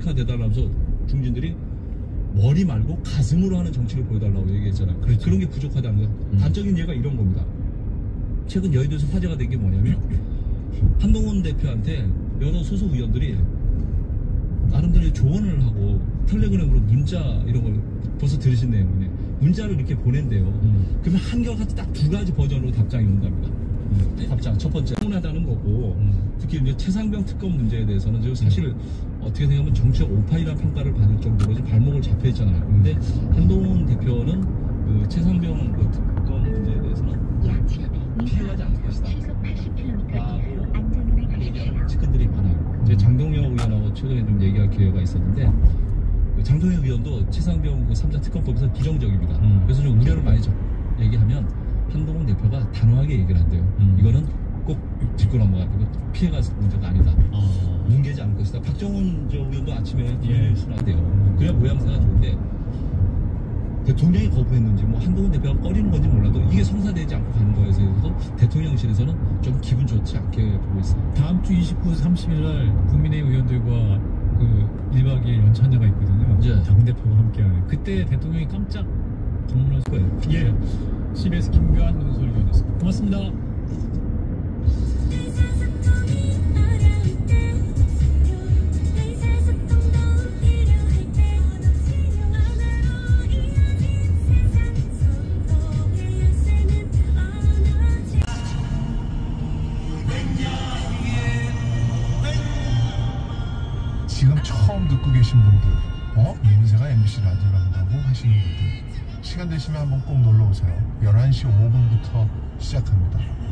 정책화돼달라면서 중진들이 머리 말고 가슴으로 하는 정치를 보여달라고 얘기했잖아요. 그렇죠. 그런 게 부족하다는 거. 단적인 예가 이런 겁니다. 최근 여의도에서 화제가 된 게 뭐냐면 한동훈 대표한테 여러 소속 의원들이 나름대로 조언을 하고 텔레그램으로 문자 이런 걸 벌써 들으신 내용이네. 문자를 이렇게 보낸대요. 그러면 한결같이 딱 두 가지 버전으로 답장이 온답니다. 답장 첫 번째 흥분하다는 거고 특히 이제 최상병 특검 문제에 대해서는 지금 사실 어떻게 생각하면 정치적 오판이라는 평가를 받을 정도로 지금 발목을 잡혀 있잖아요. 근데 한동훈 대표는 그 최상병 그 특검 문제에 대해서는 피해가지 않을 것이다 라고 얘기하는 측근들이 많아요. 제 장동혁 의원하고 최근에 좀 얘기할 기회가 있었는데 그 장동혁 의원도 최상병 그 3자 특검법에서 부정적입니다. 그래서 좀 우려를 많이 얘기하면 한동훈 대표가 단호하게 얘기를 한대요. 이거는 꼭 짚고 넘어가야 되고 피해갈 문제가 아니다. 뭉개지 않을 것이다. 박정훈 의원도 아침에 뉴스를 한대요. 그래야 모양새가 좋은데 대통령이 거부했는지 뭐 한동훈 대표가 꺼리는 건지 몰라도 이게 성사되지 않고 가는 거에 대해서도 대통령실에서는 좀 기분 좋지 않게 보고 있어요. 다음 주 29, 30일 날 국민의힘 의원들과 그 1박 2일 연찬회가 있거든요. 네. 당대표와 함께하는. 그때 대통령이 깜짝 방문할 거예요. 예. CBS 김규환 논설위원이었습니다. 고맙습니다. 지금 처음 듣고 계신 분들, 이문세가 MBC 라디오를 한다고 하시는 분들, 시간 되시면 한번 꼭 놀러오세요. 11시 5분부터 시작합니다.